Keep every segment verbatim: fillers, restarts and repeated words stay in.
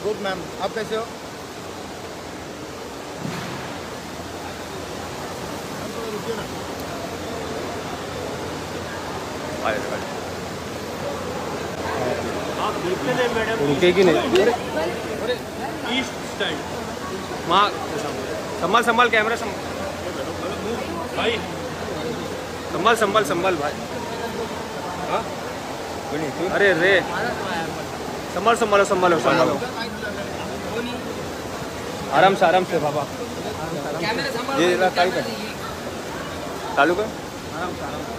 Good ma'am, आप कैसे हो? रुकिए ना। आप देखते नहीं मैडम, रुकेगी नहीं। ईस्ट साइड वहाँ संभाल संभाल कैमरा संभाल भाई, संभाल संभाल संभाल भाई। हाँ अरे रे संभाल संभालो संभालो संभालो आराम से आराम से बाबा। ये चालू कर चालू कर आराम से आराम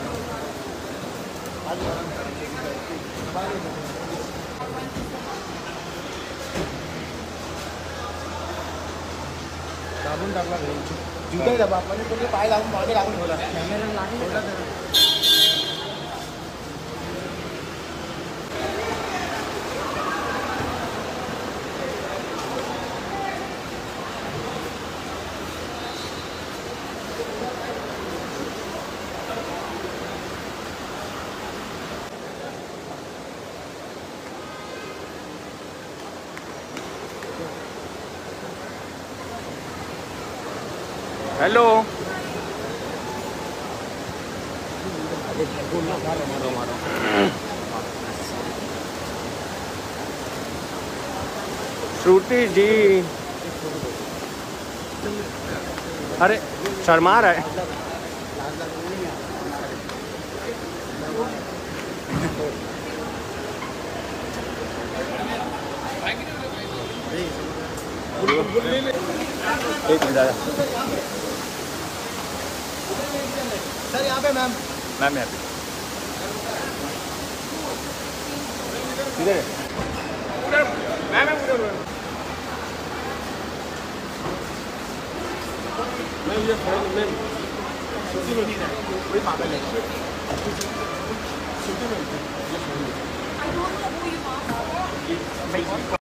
साबुन टाकला घरी जुटे दबा म्हणजे तुम्ही पाय लावून मागे लागून ठेवला कॅमेरा लागून हेलो श्रुति जी, अरे शर्मा रहा है। एक मिनट सर, यहाँ पे मैम मैम यहाँ पे किधर है? उधर मैम मैम उधर मैम ये फोन मैम छुट्टी में कोई पागल है। छुट्टी में